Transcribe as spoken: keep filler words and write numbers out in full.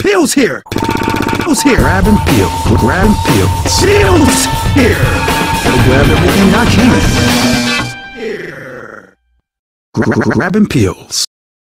Peel's here! Peel's here! Grab and peel. Grab and peel. Peel's here! Gotta grab everything I can. Here. Gra gra grab and peels.